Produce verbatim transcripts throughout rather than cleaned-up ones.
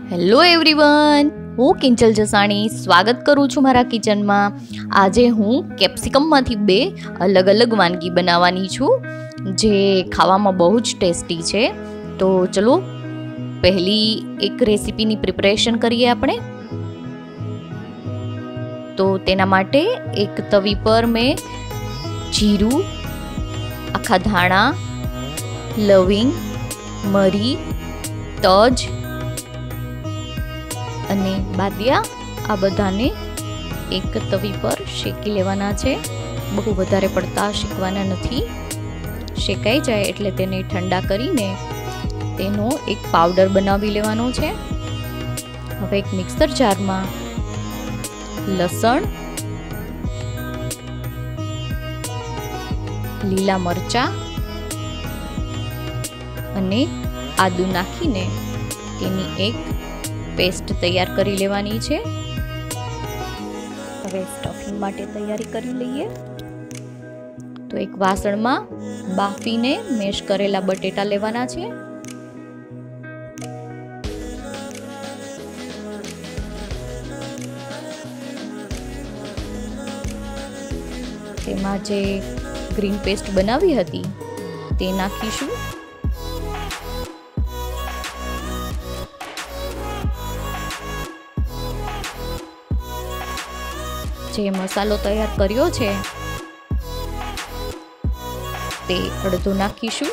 Hello everyone, હું કિંચલ જસાણી સ્વાગત કરું છું મારા કિચનમાં. આજે હું કેપ્સિકમમાંથી બે અલગ અલગ વાનગી બનાવવાની છું જે ખાવામાં બહુ જ ટેસ્ટી છે. તો ચલો પહેલી એક રેસીપીની પ્રિપરેશન કરીએ આપણે. તો તેના માટે એક તવી પર મેં જીરું, આખા ધાણા, લવિંગ, મરી, તજ અને બાદિયા આ બધાને એક તવી પર શેકી લેવાના છે. બહુ વધારે પડતા શેકવાના નથી. શેકાઈ જાય એટલે તેને ઠંડા કરીને તેનો એક પાવડર બનાવી લેવાનો છે. હવે એક મિક્સર જારમાં લસણ, લીલા મરચાં અને આદુ નાખીને તેની એક પેસ્ટ તૈયાર કરી લેવાની છે. હવે સ્ટફિંગ માટે તૈયારી કરી લઈએ. તો એક વાસણમાં બાફીને મેશ કરેલા બટેટા લેવાના છે. તેમાં જે ગ્રીન પેસ્ટ બનાવી હતી તે નાખીશું. જે મસાલો તૈયાર કર્યો છે તે અડધો નાખીશું.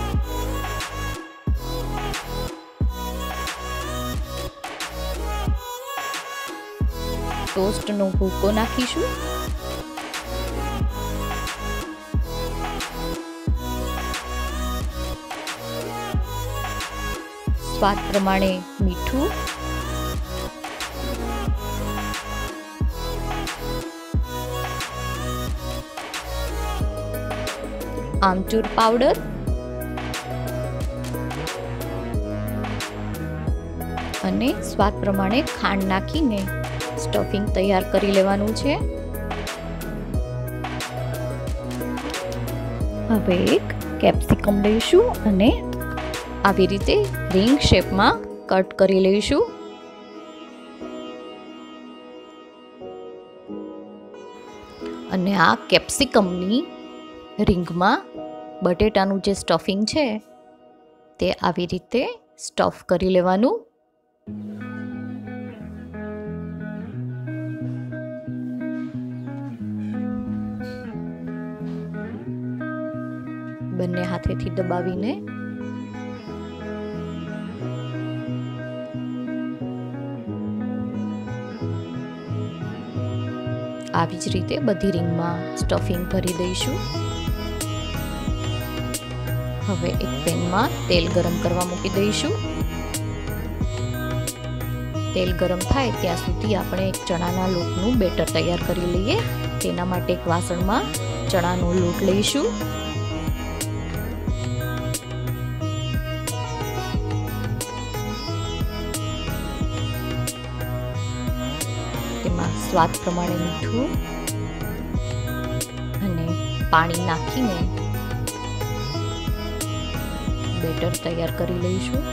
ટોસ્ટનો ભૂકો નાખીશું. સ્વાદ પ્રમાણે મીઠું, આમચૂર પાવડર અને સ્વાદ પ્રમાણે ખાંડ નાખીને સ્ટફિંગ તૈયાર કરી લેવાનું છે. હવે એક કેપ્સિકમ લઈશું અને આવી રીતે રિંગ શેપમાં કટ કરી લઈશું. અને આ કેપ્સિકમની રિંગમાં બટેટાનું જે સ્ટફિંગ છે તે આવી રીતે સ્ટફ કરી લેવાનું. બંને હાથેથી દબાવીને આવી જ રીતે બધી રિંગમાં સ્ટફિંગ ભરી દઈશું. હવે એક પેનમાં તેલ ગરમ કરવા મૂકી દઈશું. તેલ ગરમ થાય ત્યાં સુધી આપણે એક ચણાના લોટનું બેટર તૈયાર કરી લઈએ. તેના માટે એક વાસણમાં ચણાનો લોટ લઈશું. તેમાં સ્વાદ પ્રમાણે મીઠું અને પાણી નાખીને બેટર તૈયાર કરી લઈશું.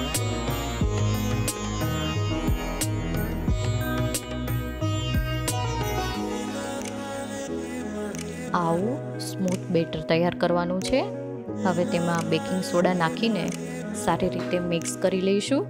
આવું સ્મૂથ બેટર તૈયાર કરવાનું છે. હવે તેમાં બેકિંગ સોડા નાખીને સારી રીતે મિક્સ કરી લઈશું.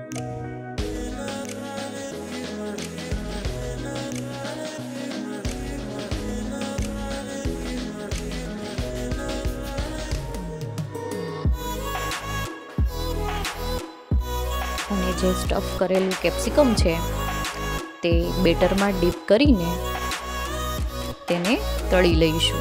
અને જે સ્ટફ કરેલું કેપ્સિકમ છે તે બેટરમાં ડીપ કરીને તેને તળી લઈશું.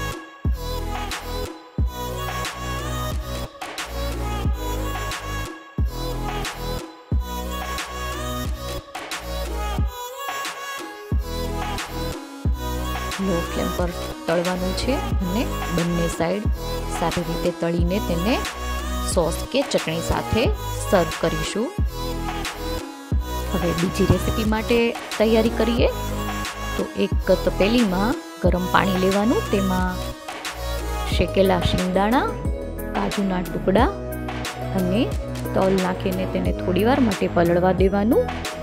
લો ફ્લેમ પર તળવાનું છે અને બંને સાઈડ સારી રીતે તળીને તેને સોસ કે ચટણી સાથે સર્વ કરીશું. હવે બીજી રેસીપી માટે તૈયારી કરીએ. તો એક તપેલીમાં ગરમ પાણી લેવાનું. તેમાં શેકેલા શિંગદાણા, કાજુના ટુકડા અને તલ નાખીને તેને થોડીવાર માટે પલળવા દેવાનું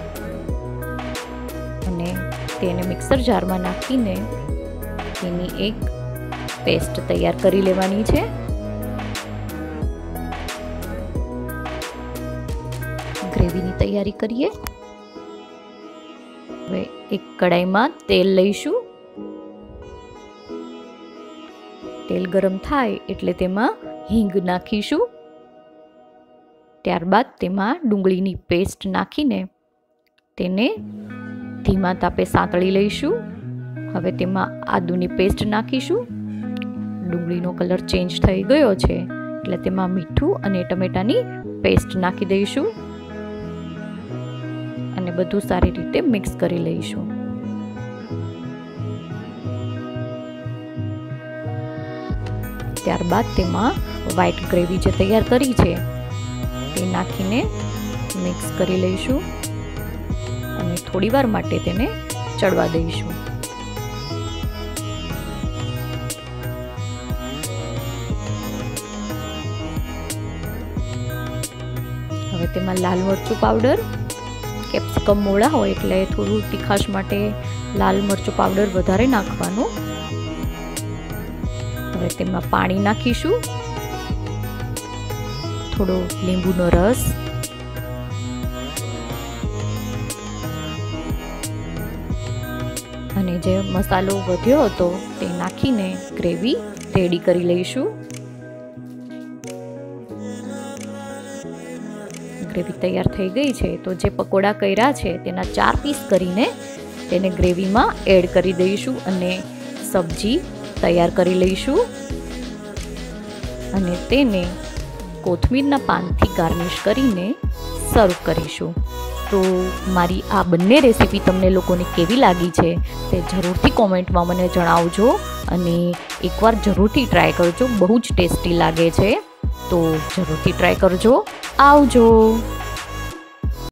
અને તેને મિક્સર જારમાં નાખીને તેની એક પેસ્ટ તૈયાર કરી લેવાની છે. ગ્રેવીની તૈયારી કરીએ. હવે એક કડાઈમાં તેલ લઈશું. તેલ ગરમ થાય એટલે તેમાં હિંગ નાખીશું. ત્યારબાદ તેમાં ડુંગળીની પેસ્ટ નાખીને તેને ધીમા તાપે સાંતળી લઈશું. હવે તેમાં આદુની પેસ્ટ નાખીશું. ડુંગળીનો કલર ચેન્જ થઈ ગયો છે એટલે તેમાં મીઠું અને ટમેટાની પેસ્ટ નાખી દઈશું અને બધું સારી રીતે મિક્સ કરી લઈશું. ત્યારબાદ તેમાં વ્હાઈટ ગ્રેવી જે તૈયાર કરી છે તે નાખીને મિક્સ કરી લઈશું અને થોડીવાર માટે તેને ચડવા દઈશું. હવે તેમાં લાલ મરચું પાવડર, કેપ્સિકમ મોળા હોય એટલે થોડું તીખાશ માટે લાલ મરચું પાવડર વધારે નાખવાનું. હવે તેમાં પાણી નાખીશું, થોડો લીંબુનો રસ અને જે મસાલો વધ્યો હતો તે નાખીને ગ્રેવી રેડી કરી લઈશું. ગ્રેવી તૈયાર થઈ ગઈ છે તો જે પકોડા કર્યા છે તેના ચાર પીસ કરીને તેને ગ્રેવીમાં એડ કરી દઈશું અને સબ્જી તૈયાર કરી લઈશું અને તેને કોથમીરના પાનથી ગાર્નિશ કરીને સર્વ કરીશું. તો મારી આ બંને રેસીપી તમને લોકોને કેવી લાગી છે તે જરૂરથી કોમેન્ટમાં મને જણાવજો અને એકવાર જરૂરથી ટ્રાય કરજો. બહુ જ ટેસ્ટી લાગે છે તો જરૂરથી ટ્રાય કરજો. આવજો.